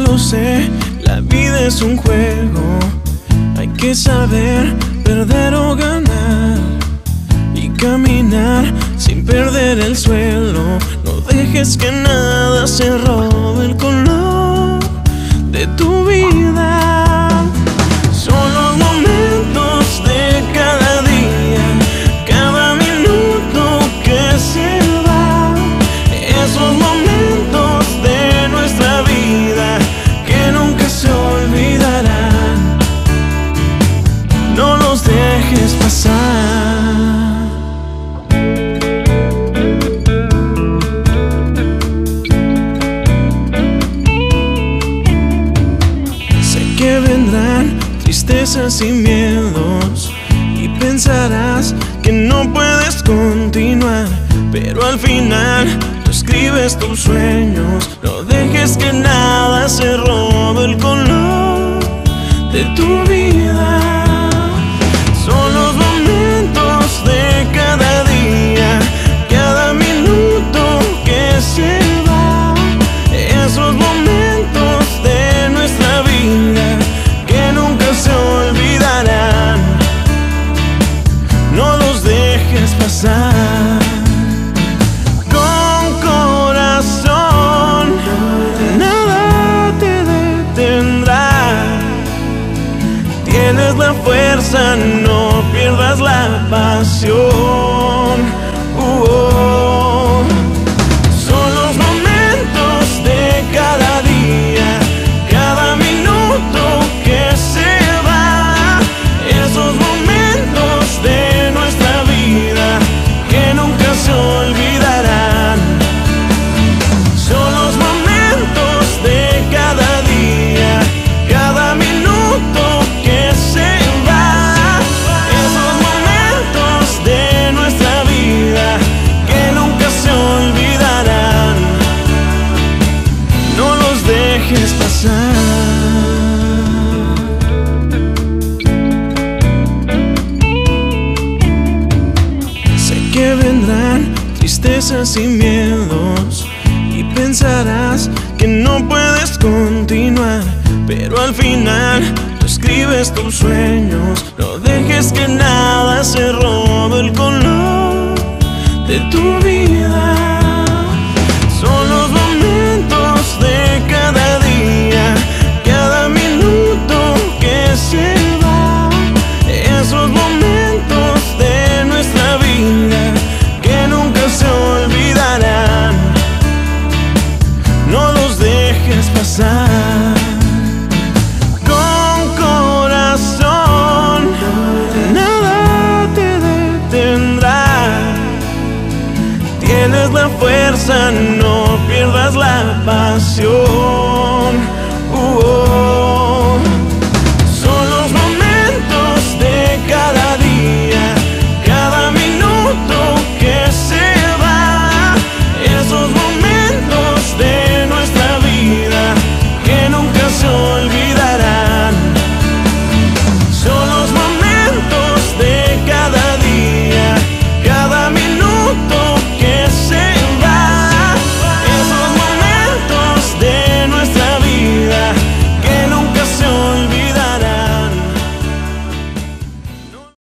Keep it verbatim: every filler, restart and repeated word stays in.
lo sé, la vida es un juego. Hay que saber perder o ganar y caminar sin perder el suelo. No dejes que nada se robe el color de tu vida. Son los momentos de cada día, cada minuto que se va. Esos momentos de nuestra vida que nunca se olvidarán. No los dejes pasar. Sé que vendrán tristezas y miedos y pensarás que no puedes continuar, pero al final tú escribes tus sueños. No dejes que nada se robe el color de tu vida. Son los momentos de cada día, cada minuto que se va. Esos momentos de nuestra vida que nunca se olvidarán. No los dejes pasar. Con corazón, nada te detendrá. Tienes la fuerza, no pierdas la pasión. Uh -oh. Son los momentos de cada día, cada minuto que se va. Esos momentos de nuestra vida que nunca se olvidarán. Son los momentos de cada día, cada minuto que se va. Esos momentos de nuestra vida que nunca se olvidarán. No los dejes pasar. Que vendrán tristezas y miedos y pensarás que no puedes continuar, pero al final tú escribes tus sueños. No dejes que nada se robe el color de tu vida. Son los momentos de cada día, cada minuto que se va. Esos momentos de nuestra vida que nunca se olvidarán. No los dejes pasar. Con corazón, nada te detendrá. Tienes la fuerza, no pierdas la pasión. Uh -oh.